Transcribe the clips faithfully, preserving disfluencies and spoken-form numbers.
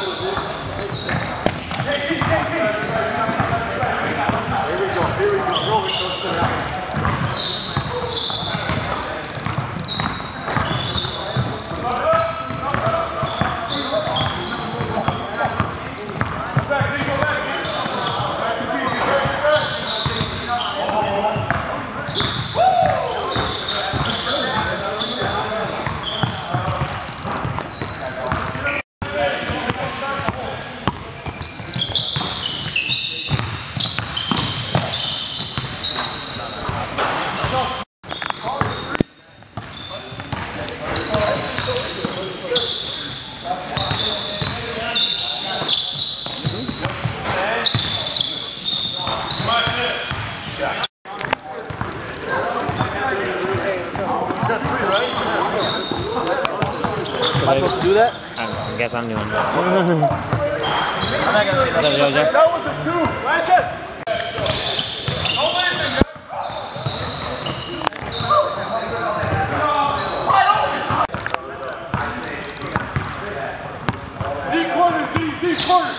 Am I supposed to do that? I guess I'm doing it. I'm not gonna say that. Yo, yo. That was a two. Francis! Z corner, Z, Z corner.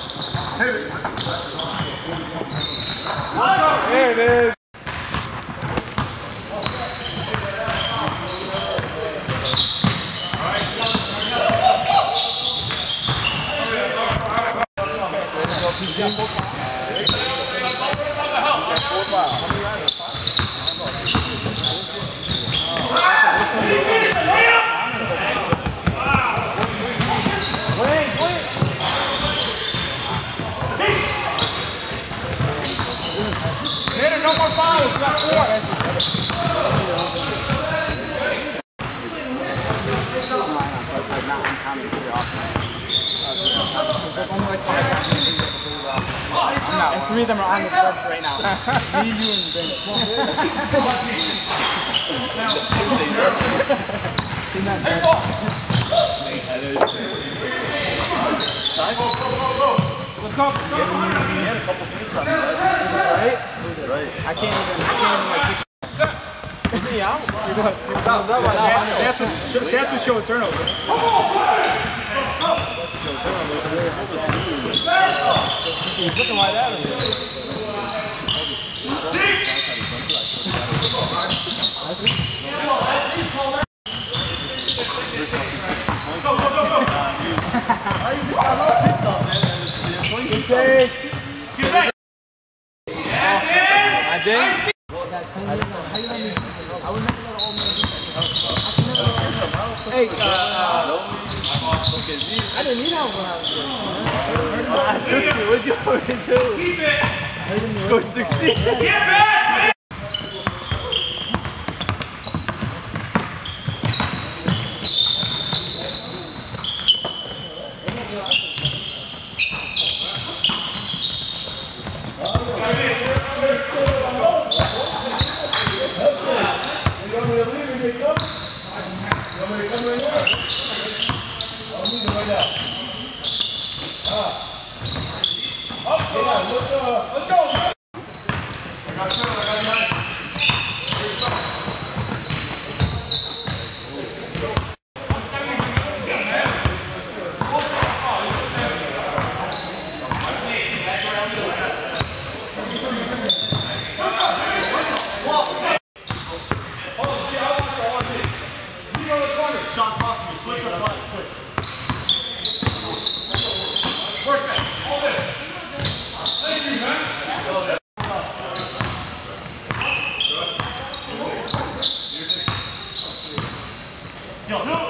There it is. No more fouls, got four. And three of them are on the bench right now. Me, you, and Ben. Let's go. He had a couple pieces on right? Right. I can't even, I can't even like keep. Is he out? He does. He was out. That's what that's what show a turnover. He's looking right at him. Go, go, go, go! James? Hey, uh, I didn't need help when I was there. What'd you order to? Keep it! Let's go sixty. Get back! Let's go! I got seven, I got nine. Sean, talk to me. Switch your play, quick. Work that. Hold it. Thank you, man. Yo, no.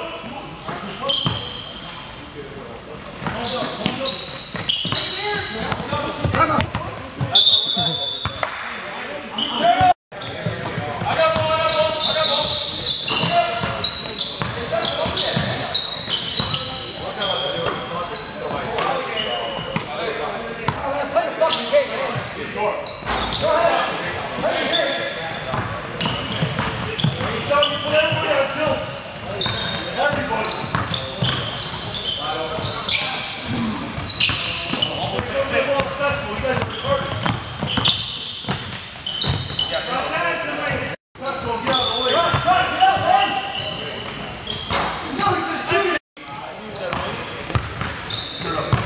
Zero.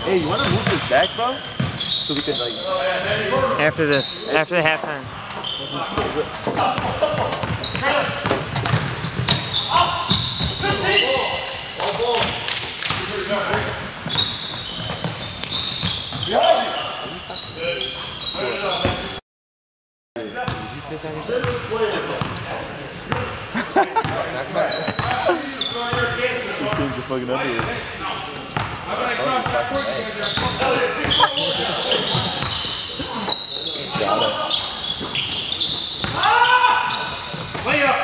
Hey, you wanna move this back, bro? So we can like. After this, after the halftime. Change your fucking underwear. Got it. Lay up.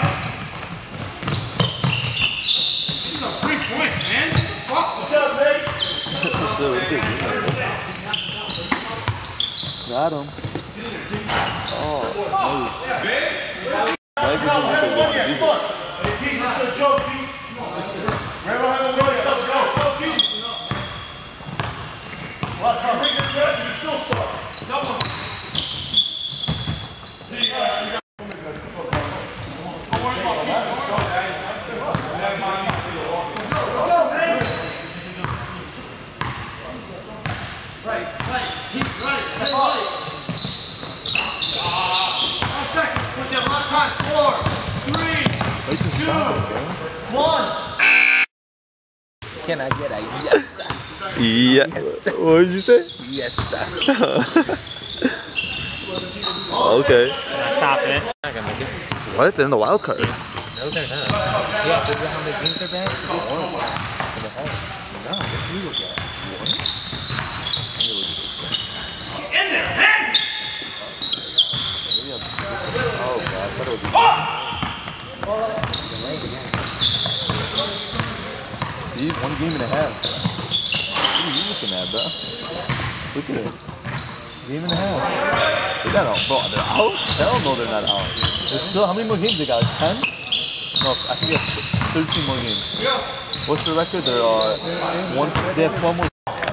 These are three points, man. Fuck. Good job, mate. Got him. Oh, nice. This is a joke, Pete. Remember how to win yourself, go, go, Pete. Well, come bring the threat, you still suck. Double. Right, right, keep right, stay right. Five seconds, since you have a lot of time. Four, three, two, one. Can I get a yes? Yeah. What did you say? Yes, sir. Okay. Stop it. I'm not gonna make it. What? They're in the wild card. No, they're not. Yeah, so you know how many games they're back? One. In the home. No, what do you look at? One? In there, man! Oh, God. I thought it was See, one game and a half. What are you looking at, bro? Look at it. Game and a half. They got out. Bro, they're out? Hell no, they're not out. There's still, how many more games they got? ten? No, I think they have thirteen more games. What's the record? They're, uh, one, they have twelve more.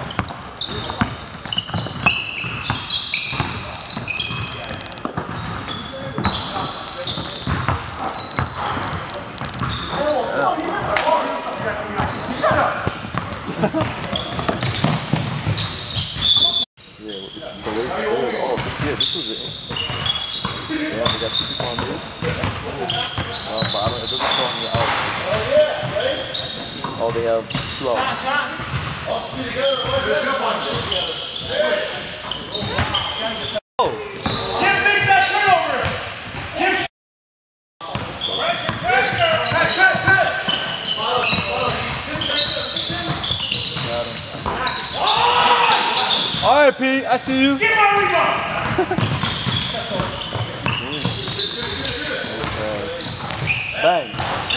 Yeah, this was it. Yeah, we got two people on this. Um, but I don't, it doesn't show on the out. Oh, they have two outs. Oh! Can't fix that turnover! Give Try, try, try! All right, Pete, I see you. Get my rebound! Bang.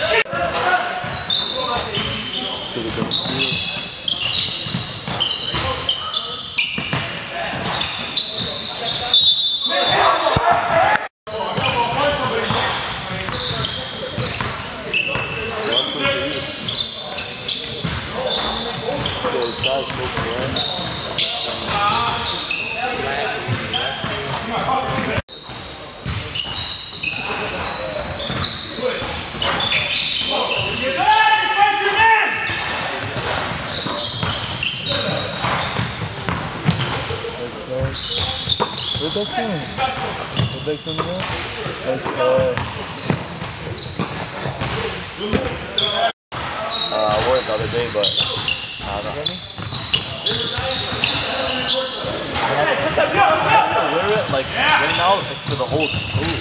Where'd that come? Where'd that come from? That's good. Uh, I wore it the other day, but I don't know. I wear it like right now like, for the whole school.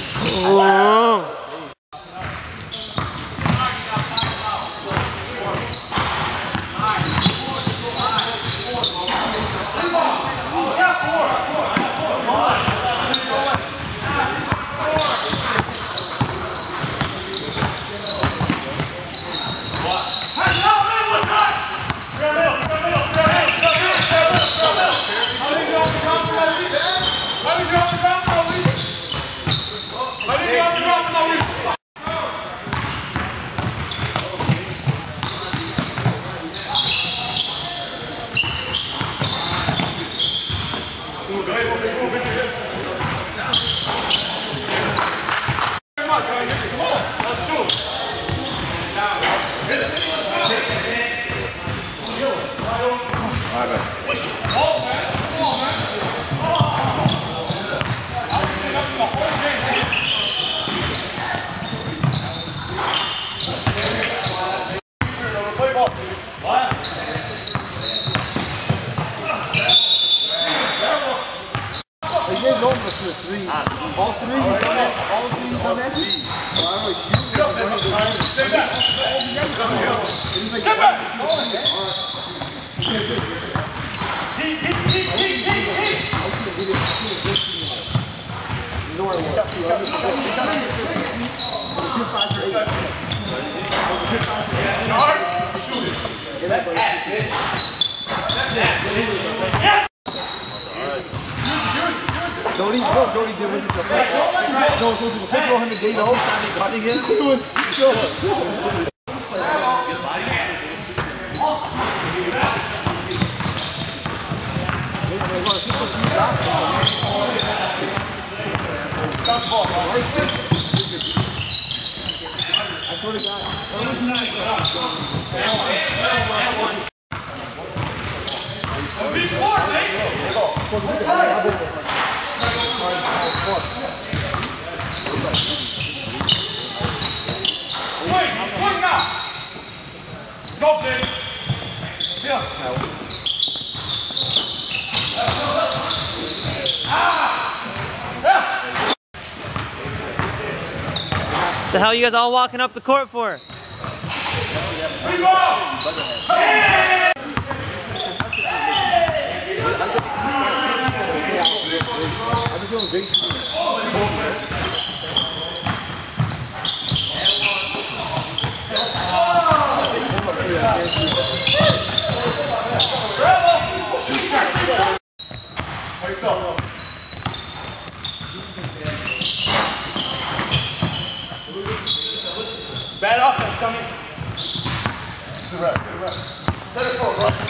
How do you All three, you come in, all three, you come in. Get back! Heat, heat, heat, heat, heat, heat! You know where it was. Shoot it. That's ass, bitch. That's ass, bitch. Yeah! Jody, bro, Jody did was it the play. No, it was the pitch on him today, the whole time he got again. He was sure. I swear to God. Be smart, mate! Swing! Swing now! Go, big! Yeah. The hell you guys all walking up the court for? Free ball! Hey! I'm doing great. Bad offense coming. Good rep, good rep. Set it forward, right?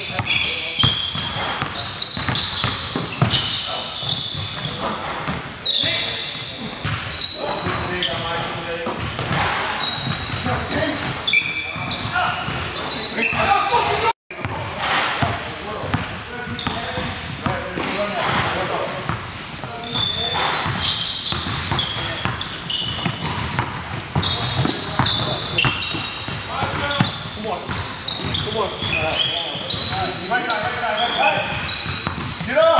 Get up!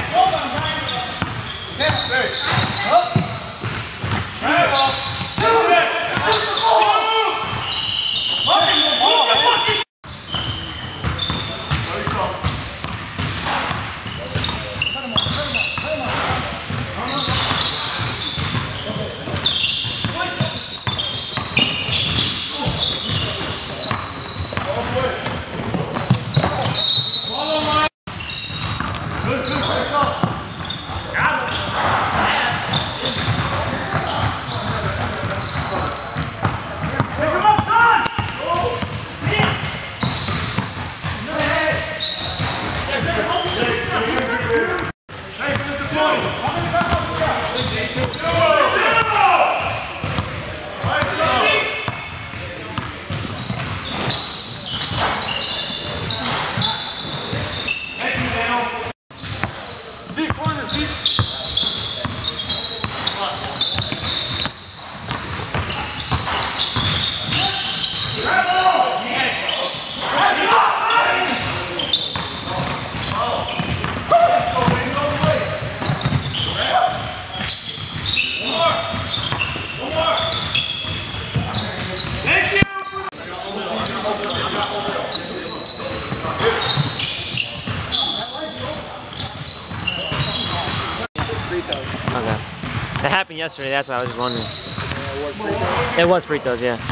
Next, hey. Up! Shoot it! Shoot it! Shoot the ball! Look at the fucking Okay. It happened yesterday, that's why I was just wondering. It was free throws, yeah.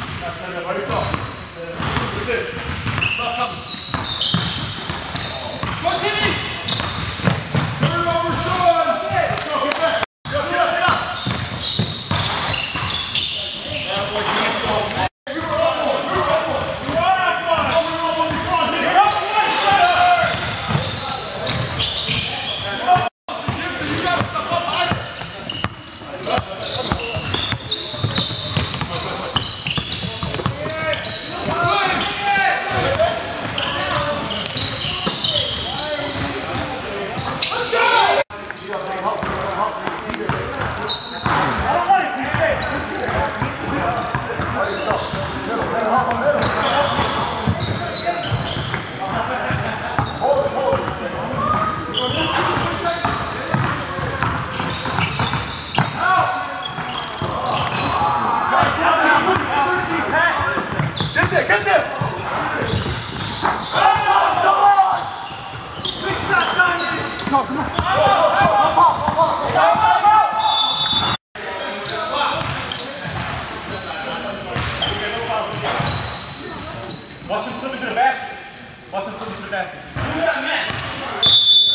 Watch him slip into the basket. Watch him slip into the basket.